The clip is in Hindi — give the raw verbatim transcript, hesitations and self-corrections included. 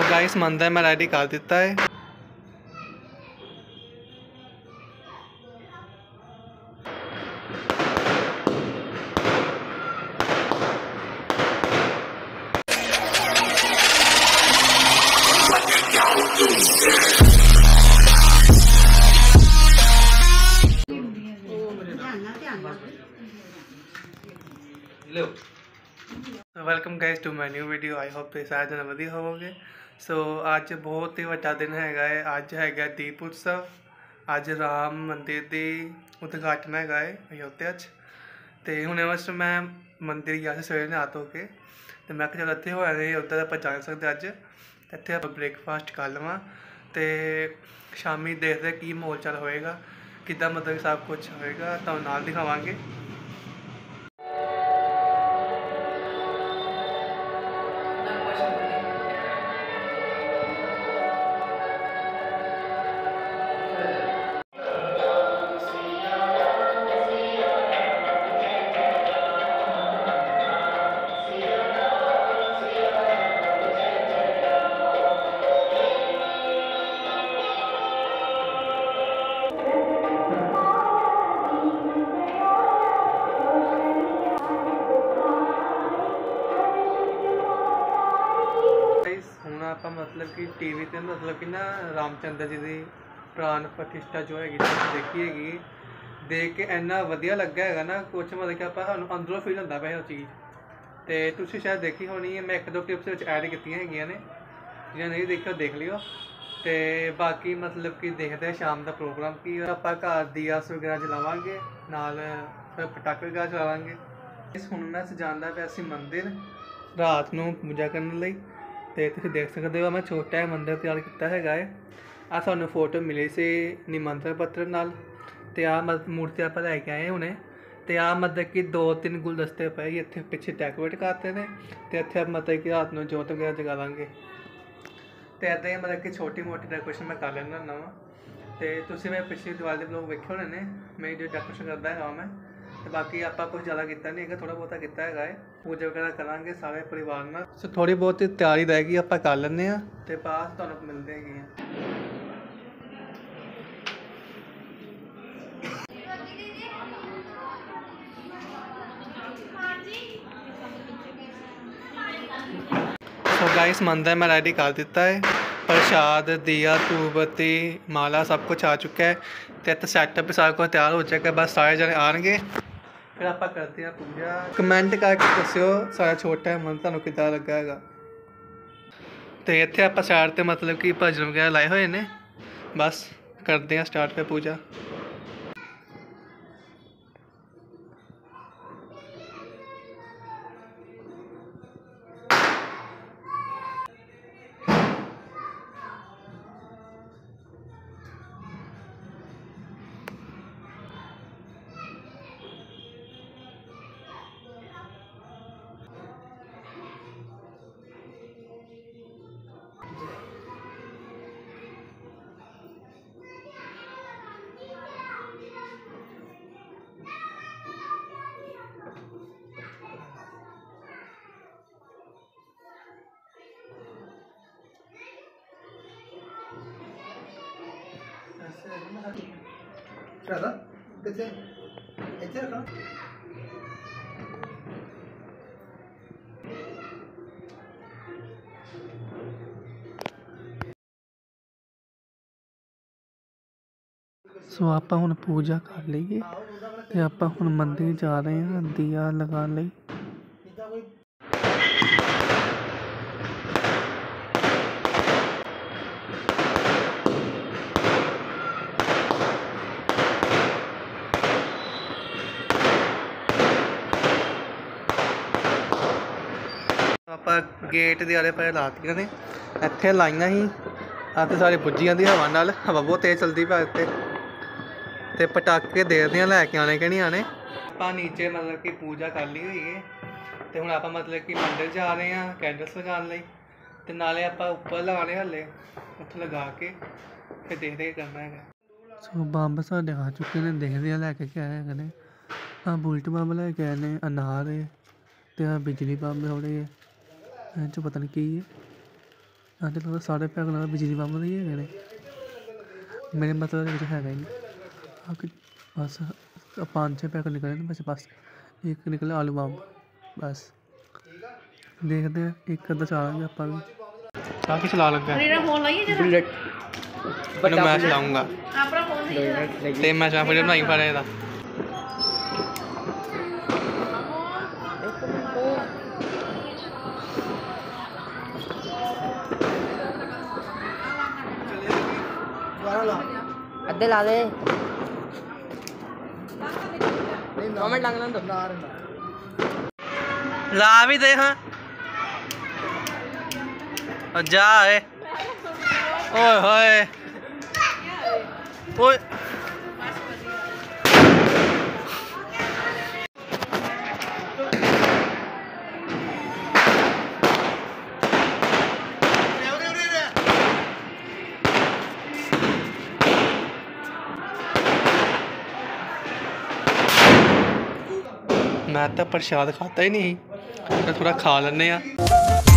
गाइस मंदिर मैं रेडी कर दिता है। Welcome guys to my new video. I hope तुम सारे जने वधिया होवोगे। सो आज बहुत ही वड्डा दिन हैगा है। अज हैगा दीप उत्सव। अज राम मंदिर की उद्घाटन हैगा है अयोध्या च। तो हुणे बस मैं मंदिर गया सवेरे नहा धो के, तो मैं चलो इतने होया नहीं उधर आप जा सकते अज इतने आप ब्रेकफास्ट कर लवां, तो शामी देखते कि माहौल चाल होएगा किदा, मतलब सब कुछ होएगा तो नाल दिखावांगे। हूँ आप मतलब कि टीवी ते मतलब कि ना रामचंद्र जी की प्राण प्रतिष्ठा जो है देखी हैगी, देख के इन्ना वधिया लग्गा है ना, कुछ मतलब कि आप अंदरों फील होता पाया चीज़। तो तुम शायद देखी होनी है, मैं एक दो टिप्स ऐड की हैं जो नहीं देखी देख लियो। तो बाकी मतलब कि देखते हैं शाम का प्रोग्राम की आप घर दियास वगैरह जलावांगे, नाल फिर पटाखे वगैरह चलावांगे। इस हूँ मैं सजाना पिया सी मंदिर रात को पूजा करने लई। तो तुम देख सकते हो मैं छोटा है मंदिर तैयार किया है। आ सानू फोटो मिली से निमंत्रण पत्र नाल। तो आ मतलब मूर्ति आप लैके आए हुणे। तो आ मतलब कि दो तीन गुलदस्ते पे इतने पिछे डेकोरेट करते हैं। तो इतने मतलब कि रात को जोत वगैरह जगा लाँगे। तो इदा ही मतलब कि छोटी मोटी डेकोरेशन मैं कर लेना होना वा। तो तुम मैं पिछली दिवाली लोग वेखे होने ने मैं जो डेकोरेशन करता है मैं। तो बाकी आप कुछ ज़्यादा किया नहीं है, थोड़ा बहुता किया है। पूजा वगैरह करांगे सारे परिवार में। सो थोड़ी बहुत तैयारी रहेगी आप कर लें, तो बात तुहानू मिलते हैं। सो गाइस मंदिर मैं रेडी कर दिता है। प्रसाद दिया धूपबत्ती माला सब कुछ आ चुका है। तो इतना सैटअप सारा कुछ तैयार हो चुका है, बस सारे जने आएंगे फिर आप करते हैं पूजा। कमेंट करके दस्यो सारा छोटा है मन तुहानू कितना लगा है। तो इतने आप साइड पर मतलब कि भजन वगैरह लाए हुए ने, बस करते हैं स्टार्ट पे पूजा। सो आप हुण पूजा कर लीए ते आप हुण मंदिर जा रहे हैं दिया लगा लई। आप गेट के आले पासे लातियां ने, इत्थे लाइयां ही आ ते सारी बुझी जांदी हवा नाल, हवा बहुत तेज चलती पा इत्थे। ते पटाखे देखते हैं लैके आने कि नहीं आने। आप नीचे मतलब कि पूजा कर ली हुई है, तो हुण आप मतलब कि मंदिर जा रहे हैं कैंडल्स लगाने लई। ते नाले आप उपर लगाने हले उत्थे लगा के फिर देखते करना है। सो बंब साढ़े आ चुके हैं, देखते हैं लैके क्या है ने। हाँ बुलट बंब लैके आए ने, अनार है तो हाँ बिजली बंब थोड़े है, चो पता नहीं की है। ਅੱਜ ਕੱਲ੍ਹ ਸਾਰੇ ਪੈਕ ਨਾਲ ਬਿਜਲੀ ਬੰਬ ਦੇ ਹੀ ਹੈਗੇ ਨੇ ਮੇਰੇ ਮਤਲਬ ਦੇ ਵਿੱਚ ਹੈਗਾ ਹੀ ਨਹੀਂ ਆ ਕਿ ਬਸ ਪੰਜ ਛੇ ਪੈਕ ਨਿਕਲੇ ਨੇ ਬਸ ਬਸ ਇੱਕ ਨਿਕਲਿਆ ਆਲੂ ਬੰਬ ਬਸ ਦੇਖਦੇ ਹਾਂ ਇੱਕ ਅੱਧਾ ਚਲਾਵਾਂਗੇ ਆਪਾਂ ਵੀ ਆ ਕੀ ਚਲਾ ਲੱਗਾ ਬੁਲਟ मैं चलाऊंगा ते मैं चला वीडियो बनाई पड़े दा अद्धे ला दे कमेंट लगना तो ला भी दे हाँ जा ए ओए होए ओए मैं तो प्रसाद खाता ही नहीं, थोड़ा खा लेने।